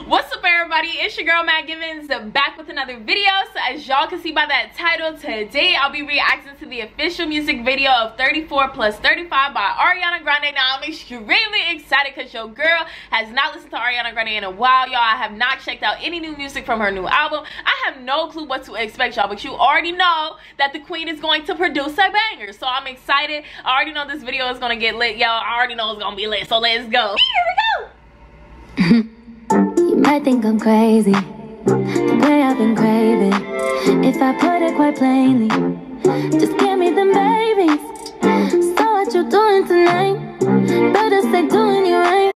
What's up, everybody? It's your girl Matt Givens, back with another video. So as y'all can see by that title, today I'll be reacting to the official music video of 34 plus 35 by Ariana Grande. Now I'm extremely excited because your girl has not listened to Ariana Grande in a while, y'all. I have not checked out any new music from her new album. I have no clue what to expect, y'all, but you already know that the queen is going to produce a banger. So I'm excited. I already know this video is gonna get lit, y'all. I already know it's gonna be lit, so let's go. Here we go. You might think I'm crazy, the way I've been craving. If I put it quite plainly, just give me them babies. So what you doing tonight? Better stay doing you right.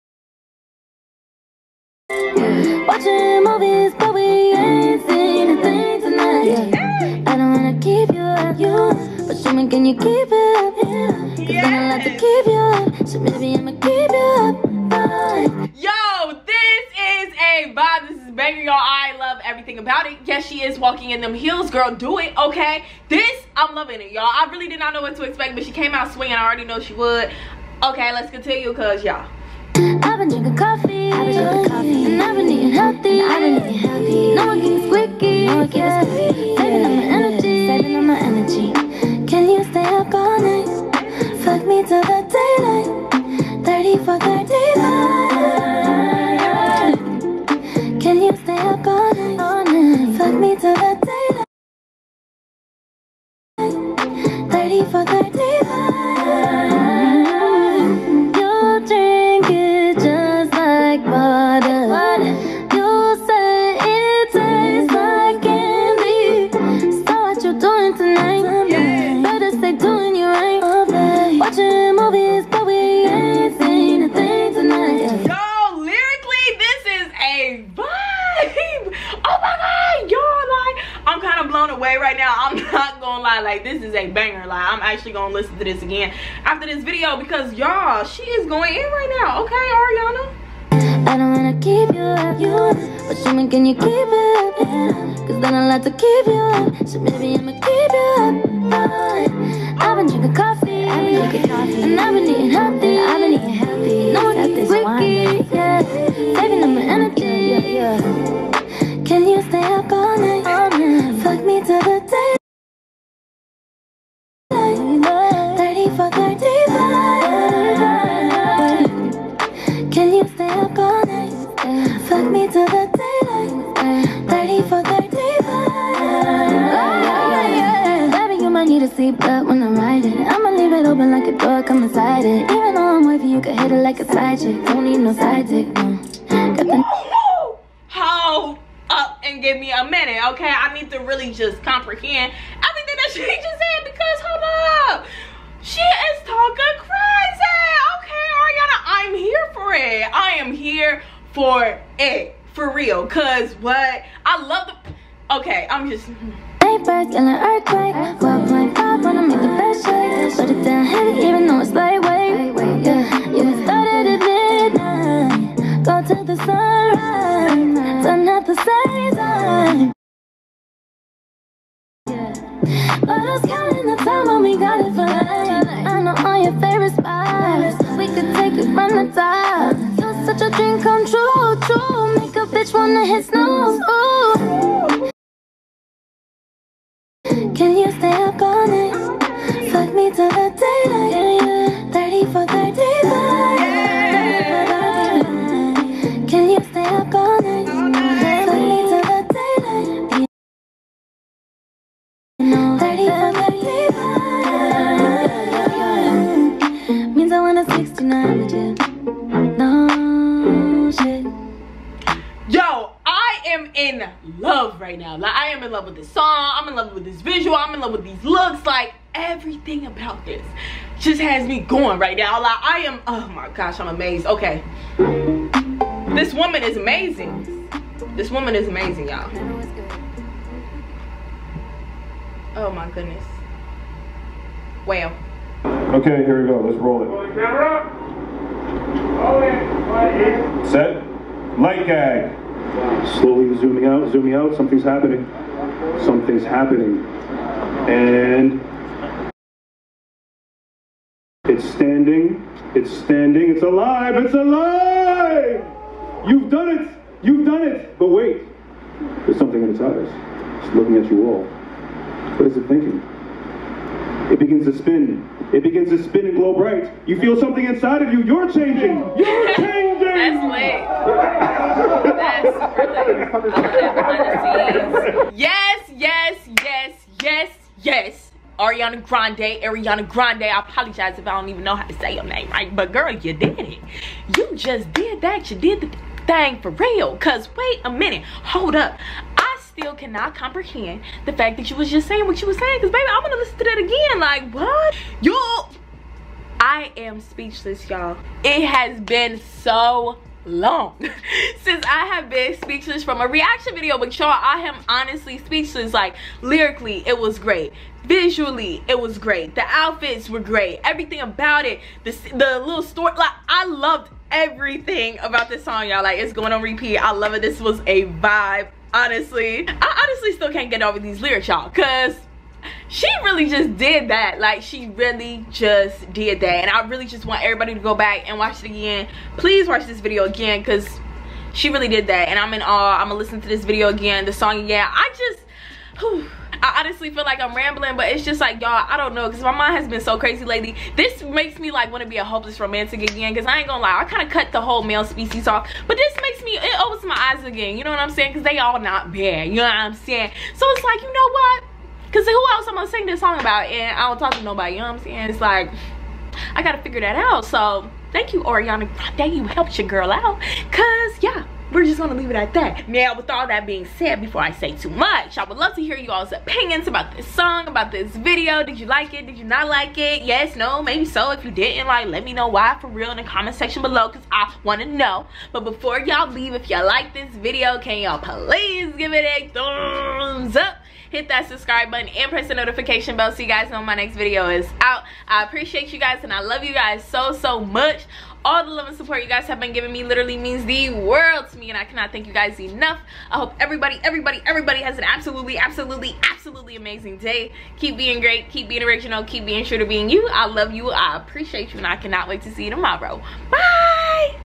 Watching movies, but we ain't seen a thing tonight. I don't wanna keep you up, but show me, can you keep it up? Cause I don't like to keep you up, so maybe I'ma keep you up. Yo, this is a vibe. This is banger, y'all. I love everything about it. Yes, she is walking in them heels, girl. Do it, okay? This, I'm loving it, y'all. I really did not know what to expect, but she came out swinging. I already know she would. Okay, let's continue, cause y'all. I've been drinking coffee, and I've been eating healthy. No one keeps squeaky, saving on my energy. Can you stay up all night? Fuck me till the daylight. 30 for 35. Can you stay up all night? Fuck me till the daylight. 30 for 35. You drink it just like water. You say it tastes like candy. So what you doing tonight? Better stay doing you right. Watching movies, but we ain't seen a thing tonight. Yo, lyrically, this is a vibe. Oh my god, y'all, like, I'm kind of blown away right now. I'm not gonna lie, like, this is a banger. Like, I'm actually gonna listen to this again after this video because, y'all, she is going in right now. Okay, Ariana? I don't wanna keep you up, but show me, can you keep it up? Cause I don't like to keep you up, so maybe I'ma keep you up. I've been drinking coffee, and I've been eating healthy. No one keeps wiki, saving on my energy. Can you stay up all night? Fuck me till the day. 30 for 35. Can you stay up all night? Fuck me till the daylight. 30 for 35. Baby, you might need a seatbelt when I'm riding. I'ma leave it open like a door, come inside it. Even though I'm wavy, you can hit it like a side chick. Don't need no side chick, no. Got the Hold up and give me a minute, okay? I need to really just comprehend everything that she just said because, hold up. She is talking crazy. Okay, Ariana, I'm here for it. I am here for it. For real. Cause what? I love the... Okay, I'm just... Birds in an earthquake. 12.5 wanna make the best shake. Put it down heavy even though it's lightweight. You started at midnight. Go to the sunrise. Done at the same time. But I was counting the time when we got it for life. I know all your favorite spots. We could take it from the top. You're such a dream come true, true. Make a bitch wanna hit snooze. Ooh. Can you stay up all night? Fuck me till the daylight. 30 for 35. Can you stay up all night? Fuck me till the daylight. 30 for 35. Means I want a 69 with you. No shit. Yo, I am in love right now. Like, I am in love with this song. I'm in love with this visual. I'm in love with these looks. Like, everything about this just has me going right now. Like, I am, oh my gosh, I'm amazed. Okay. This woman is amazing. This woman is amazing, y'all. Oh my goodness. Wow. Okay, here we go. Let's roll it. Set. Light gag. Slowly zooming out. Something's happening. Something's happening. And it's standing. It's alive. It's alive! You've done it! You've done it! But wait, there's something in its eyes. It's looking at you all. What is it thinking? It begins to spin. It begins to spin and glow bright. You feel something inside of you. You're changing. You're changing. That's lit. That's super lit. I love that behind the scenes. Yes, yes, yes, yes, yes. Ariana Grande. I apologize if I don't even know how to say your name right, but girl, you did it. You just did that. You did the thing for real. Cause wait a minute, hold up. I still cannot comprehend the fact that you was just saying what you was saying. Cause baby, I want to listen to that again. Like what? I am speechless, y'all. It has been so long since I have been speechless from a reaction video, but y'all, I am honestly speechless. Like lyrically, it was great. Visually, it was great. The outfits were great. Everything about it, the little story, like I loved everything about this song, y'all. Like it's going on repeat. I love it. This was a vibe. Honestly, I honestly still can't get over these lyrics, y'all, because she really just did that. Like she really just did that, and I really just want everybody to go back and watch it again. Please watch this video again, because she really did that, and I'm in awe. I'm gonna listen to this video again, the song again. I honestly feel like I'm rambling, but it's just like, y'all, I don't know, because my mind has been so crazy lately. This makes me like want to be a hopeless romantic again, because I ain't gonna lie, I kind of cut the whole male species off, but this makes me, it opens my eyes again, you know what I'm saying, because they all not bad, you know what I'm saying. So it's like, you know what, because who else I'm gonna sing this song about, and I don't talk to nobody, you know what I'm saying. It's like, I gotta figure that out. So thank you, Ariana Grande, you helped your girl out, because yeah, we're just gonna leave it at that. Now, with all that being said, before I say too much, I would love to hear you all's opinions about this song, about this video. Did you like it? Did you not like it? Yes, no, maybe so. If you didn't, like, let me know why for real in the comment section below, because I want to know. But before y'all leave, if y'all like this video, can y'all please give it a thumbs up? Hit that subscribe button and press the notification bell so you guys know my next video is out. I appreciate you guys and I love you guys so much. All the love and support you guys have been giving me literally means the world to me, and I cannot thank you guys enough. I hope everybody has an absolutely amazing day. Keep being great, keep being original, keep being true to being you. I love you, I appreciate you, and I cannot wait to see you tomorrow. Bye.